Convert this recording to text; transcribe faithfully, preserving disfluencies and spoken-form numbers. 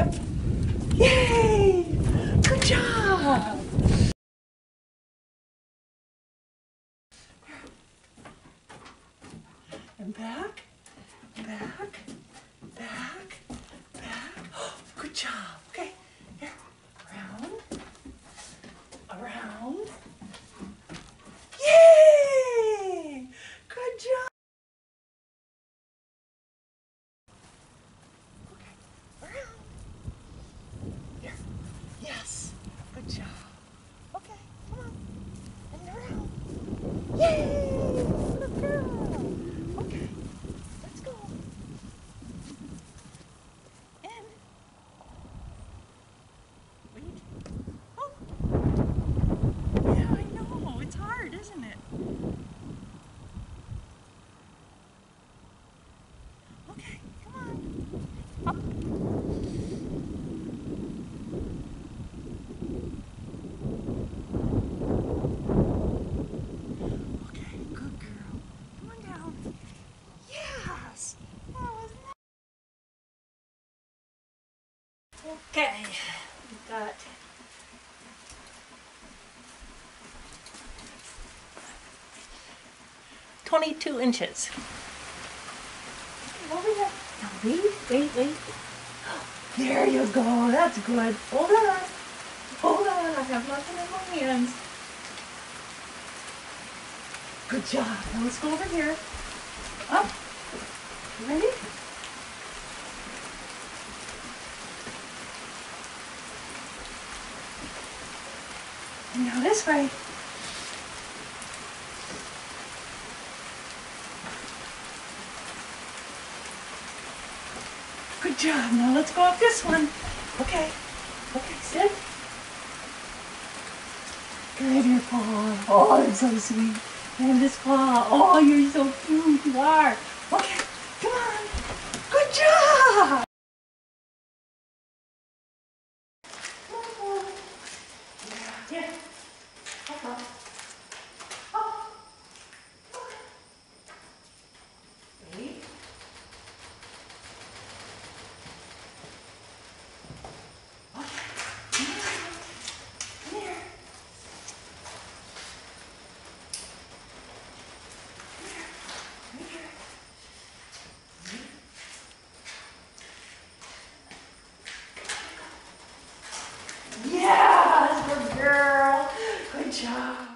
Yep. Yay! Good job! And back, back, back, back. Oh, good job. Okay, here. Around, around. Yay! Good job. Okay, around. Here. Yes. Good job. Okay, come on. And around. Yay! Good girl. Okay, let's go. In. Wait. Oh. Yeah, I know. It's hard, isn't it? Okay, come on. Up. Okay, good girl. Come on down. Yes! That was nice. Okay, we've got twenty-two inches. Over here. Now wait, wait, wait. There you go. That's good. Hold on. Hold on. I have nothing in my hands. Good job. Now let's go over here. Up. You ready? And now this way. Good job. Now let's go up this one. Okay. Okay, sit. Good, your paw. Oh, it's so sweet. And this paw. Oh, you're so cute. You are. Okay, come on. Good job. Yeah. Up, up. Up. Ready? Yes, good girl. Good job.